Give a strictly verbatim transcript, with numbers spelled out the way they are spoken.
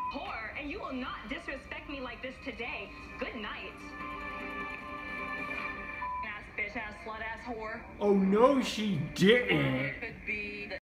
whore, and you will not disrespect me like this today. Good night. Ass bitch, ass slut, ass whore. Oh no, she didn't. Could be